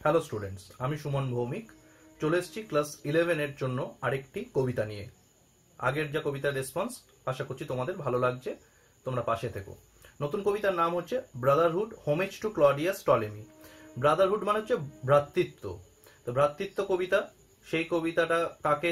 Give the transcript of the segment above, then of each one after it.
Hello students, আমি সুমন ভৌমিক চলে এসেছি ক্লাস 11 এর জন্য আরেকটি কবিতা নিয়ে। আগের যা কবিতার রেসপন্স আশা করছি তোমাদের ভালো লাগছে, তোমরা পাশে থেকো। নতুন কবিতার নাম হচ্ছে brotherhood, homage to Claudius Ptolemy. Brotherhood মানে হচ্ছে ভ্রাতৃত্ব। তো ভ্রাতৃত্ব কবিতা, সেই কবিতাটা কাকে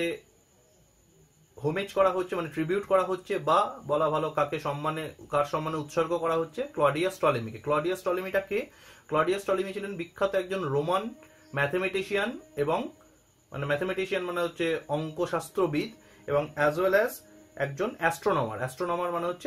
হোমেজ করা হচ্ছে মানে ট্রিবিউট করা হচ্ছে, বা বলা ভালো কার সম্মানে উৎসর্গ করা হচ্ছে? ক্লডিয়াস টলেমিকে। ক্লডিয়াস টলেমিটা কে? ক্লডিয়াস টলেমি ছিলেন বিখ্যাত একজন রোমান ম্যাথমেটিশিয়ান, এবং ম্যাথমেটিশিয়ান মানে হচ্ছে অঙ্কশাস্ত্রবিদ, এবং অ্যাজ ওয়েল অ্যাজ একজন অ্যাস্ট্রোনমার। অ্যাস্ট্রোনমার মানে হচ্ছে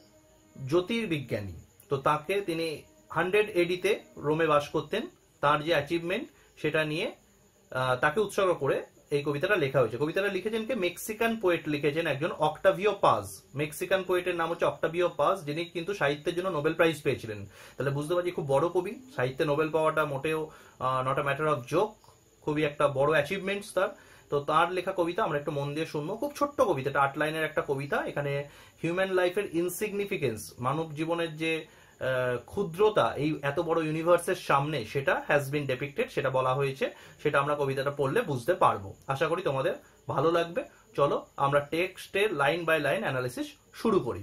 জ্যোতির্বিজ্ঞানী। তো তাকে তিনি 100 এডিতে রোমে বাস করতেন। তার যে অ্যাচিভমেন্ট সেটা নিয়ে তাকে উৎসর্গ করে এই কবিতাটা লেখা হয়েছে। কবিতাটা লিখেছেন কে? মেক্সিকান পোয়েট লিখেছেন, একজন অক্টাভিও পাজ। মেক্সিকান পোয়েটের নাম হচ্ছে অক্টাভিও পাজ, যিনি কিন্তু সাহিত্যের জন্য নোবেল প্রাইজ পেয়েছিলেন। তাহলে বুঝতে পারছি খুব বড় কবি। সাহিত্যে নোবেল পাওয়াটা মোটেও not a matter of joke, খুবই একটা বড় অ্যাচিভমেন্টস তার। তো তার লেখা কবিতা আমরা একটু মন দিয়ে শুনবো। খুব ছোট্ট কবিতা, এটা 8 লাইনের একটা কবিতা। এখানে হিউম্যান লাইফের ইনসিগনিফিকেন্স, মানব জীবনের যে ক্ষুদ্রতা এই এত বড় ইউনিভার্সের সামনে, সেটা হ্যাজ বিন ডেপিক্টেড, সেটা বলা হয়েছে। সেটা আমরা কবিতাটা পড়লে বুঝতে পারবো। আশা করি তোমাদের ভালো লাগবে। চলো আমরা টেক্সটের লাইন বাই লাইন অ্যানালিসিস শুরু করি।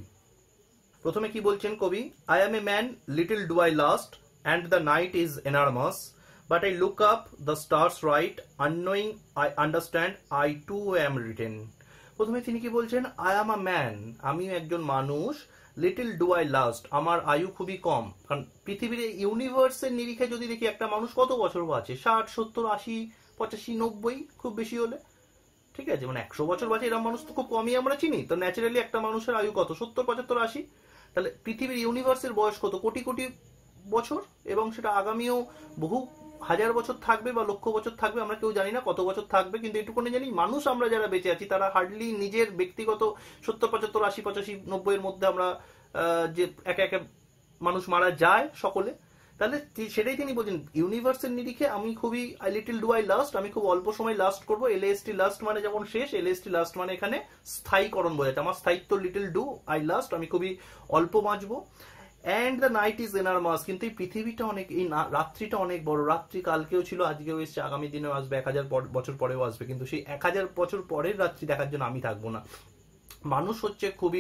প্রথমে কি বলছেন কবি? I am a man, little do I last, and the night is enormous, but I look up the stars right, unknowing I understand I too am written. প্রথমে তিনি কি বলছেন? I am a man, আমি একজন মানুষ। Little do I last, আমার আয়ু খুবই কম। কারণ পৃথিবীর ইউনিভার্সের নিরিখে যদি দেখি একটা মানুষ কত বছর বাঁচে? 60, 70, 80, 85, 90 খুব বেশি হলে, ঠিক আছে? মানে 100 বছর বাঁচে এরকম মানুষ তো খুব কমই আমরা চিনি। তো ন্যাচারালি একটা মানুষের আয়ু কত? 70, 75, 80। তাহলে পৃথিবীর ইউনিভার্সের বয়স কত? কোটি কোটি বছর, এবং সেটা আগামীও বহু হাজার বছর থাকবে বা লক্ষ বছর থাকবে, আমরা কেউ জানি না কত বছর থাকবে। কিন্তু এটুকুনি জানি, মানুষ আমরা যারা বেঁচে আছি তারা হার্ডলি নিজের ব্যক্তিগত 70, 75, 80, 85, 90 এর মধ্যে আমরা যে একে একে মানুষ মারা যায় সকলে। তাহলে সেটাই তিনি বলছেন, ইউনিভার্সের নিরিখে আমি খুবই লিটল ডু আই লাস্ট, আমি খুব অল্প সময় লাস্ট করবো। এলএসটি লাস্ট মানে যখন শেষ, এলএসটি লাস্ট মানে এখানে স্থায়ীকরণ বোঝাচ্ছে। আমার স্থায়িত্ব লিটল ডু আই লাস্ট, আমি খুবই অল্প বাঁচবো। And the night is enormous, কিন্তু এই পৃথিবীটা অনেক, এই রাত্রিটা অনেক বড়। রাত্রি কালকেও ছিল, আজকেও এসছে, আগামী দিনেও আসবে, 1000 বছর পরেও আসবে। কিন্তু সেই 1000 বছর পরের রাত্রি দেখার জন্য আমি থাকবো না। মানুষ হচ্ছে খুবই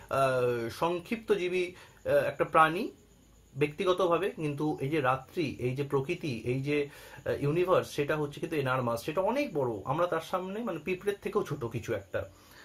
সংক্ষিপ্তজীবী একটা প্রাণী ব্যক্তিগতভাবে, কিন্তু এই যে রাত্রি, এই যে প্রকৃতি, এই যে ইউনিভার্স, সেটা হচ্ছে কিন্তু এনারমাস, সেটা অনেক বড়। আমরা তার সামনে মানে পিঁপড়ের থেকেও ছোট কিছু একটা।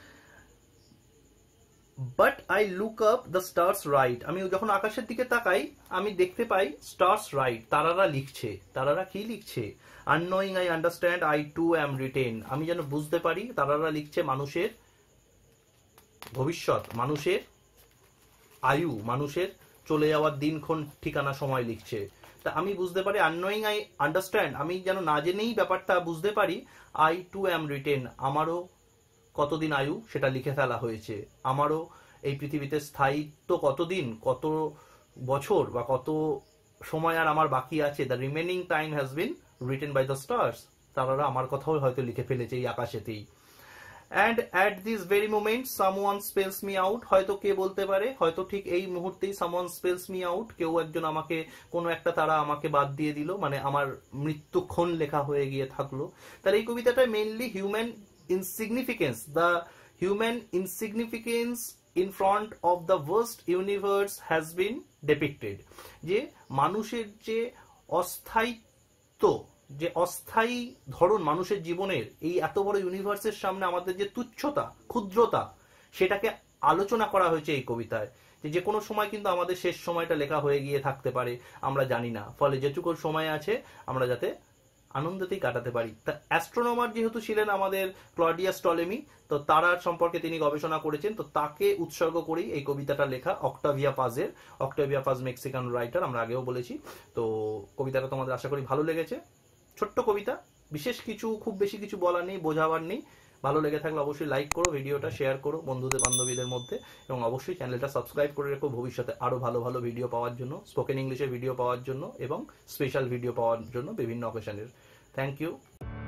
But I look up the stars right, আমি যখন আকাশের দিকে তাকাই আমি দেখতে পাই স্টার্স রাইট, তারারা লিখছে। তারারা কি লিখছে? Unknowing I understand I too am written, আমি যেন বুঝতে পারি তারারা লিখছে মানুষের ভবিষ্যৎ, মানুষের আয়ু, মানুষের চলে যাওয়ার দিনক্ষণ ঠিকানা সময় লিখছে। তা আমি বুঝতে পারি, আননোয়িং আই আন্ডারস্ট্যান্ড, আমি যেন না জেনেই ব্যাপারটা বুঝতে পারি। আই টু অ্যাম রিটেন, আমারও কতদিন আয়ু সেটা লিখে ফেলা হয়েছে। আমারও এই পৃথিবীতে স্থায়িত্ব কতদিন, কত বছর বা কত সময় আর আমার বাকি আছে। The remaining time has been written by the stars, তারা আমার কথাও হয়তো লিখে ফেলেছে এই আকাশেতেই। And at this very moment someone spells me out, হয়তো কে বলতে পারে, হয়তো ঠিক এই মুহূর্তেই সামওয়ান স্পেলস মি আউট, কেউ একজন আমাকে, কোনো একটা তারা আমাকে বাদ দিয়ে দিল, মানে আমার মৃত্যুক্ষণ লেখা হয়ে গিয়ে থাকলো। তাহলে এই কবিতাটা mainly human insignificance, the human insignificance in front of the vast universe has been depicted. যে মানুষের যে অস্থায়িত্ব, যে অস্থায়ী ধরন মানুষের জীবনের, এই এত বড় ইউনিভার্সের সামনে আমাদের যে তুচ্ছতা, ক্ষুদ্রতা, সেটাকে আলোচনা করা হয়েছে এই কবিতায়। যে কোনো সময় কিন্তু আমাদের শেষ সময়টা লেখা হয়ে গিয়ে থাকতে পারে, আমরা জানি না। ফলে যেটুকু সময় আছে আমরা যাতে আনন্দতেই কাটাতে পারি। তা অ্যাস্ট্রোনমার যেহেতু ছিলেন আমাদের ক্লডিয়াস টলেমি, তো তারার সম্পর্কে তিনি গবেষণা করেছেন, তো তাকে উৎসর্গ করেই এই কবিতাটা লেখা অক্টাভিয়া পাজের। অক্টাভিয়া পাজ মেক্সিকান রাইটার, আমরা আগেও বলেছি। তো কবিতাটা তোমাদের আশা করি ভালো লেগেছে। ছোট্ট কবিতা, বিশেষ কিছু, খুব বেশি কিছু বলার নেই, বোঝাবার নেই। ভালো লেগে থাকলে অবশ্যই লাইক করো, ভিডিওটা শেয়ার করো বন্ধুদের বান্ধবীদের মধ্যে, এবং অবশ্যই চ্যানেলটা সাবস্ক্রাইব করে রেখো ভবিষ্যতে আরো ভালো ভালো ভিডিও পাওয়ার জন্য, স্পোকেন ইংলিশের ভিডিও পাওয়ার জন্য, এবং স্পেশাল ভিডিও পাওয়ার জন্য বিভিন্ন অকেশনের। Thank you.